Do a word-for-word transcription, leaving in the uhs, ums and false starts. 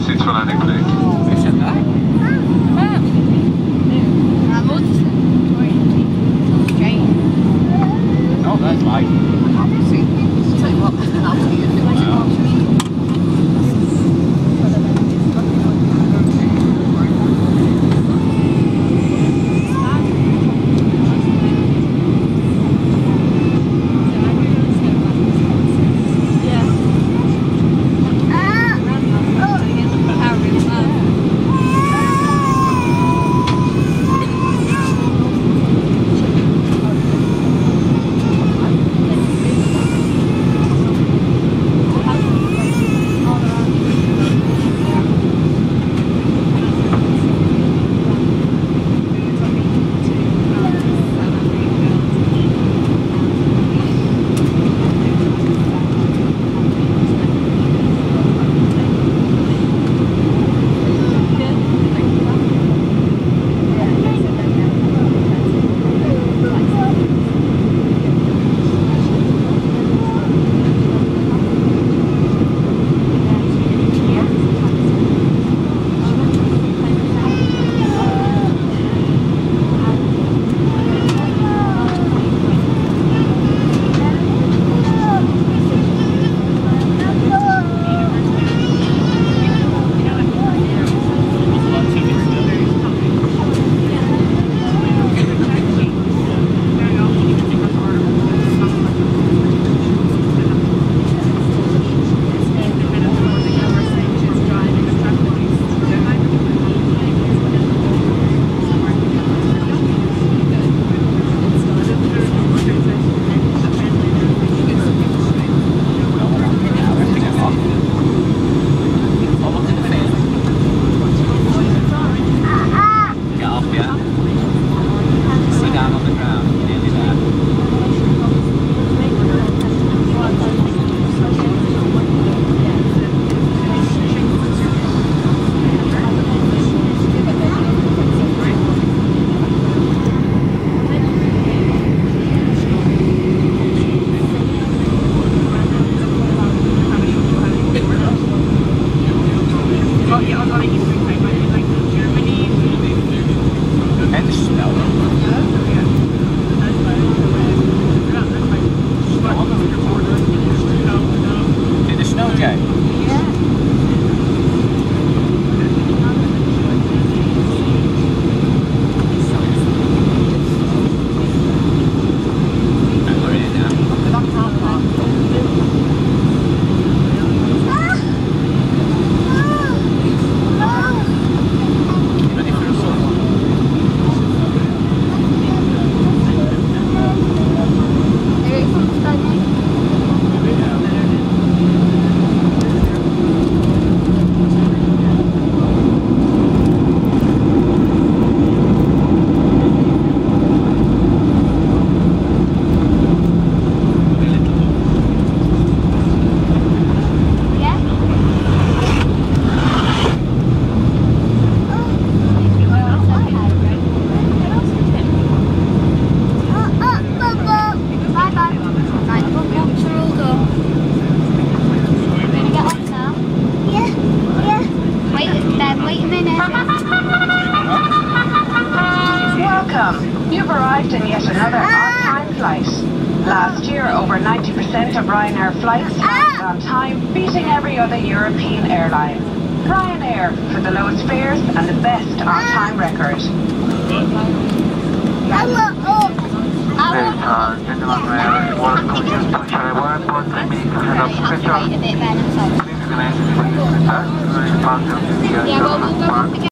seats for landing, please. Oh, that's right. Tell you what, I'll tell you if it was. You've arrived in yet another on-time flight. Last year, over ninety percent of Ryanair flights landed on time, beating every other European airline. Ryanair for the lowest fares and the best on-time record. Ladies and gentlemen, welcome you to Charleroi Airport. three minutes ahead of schedule. Please remain in the start. Very fast,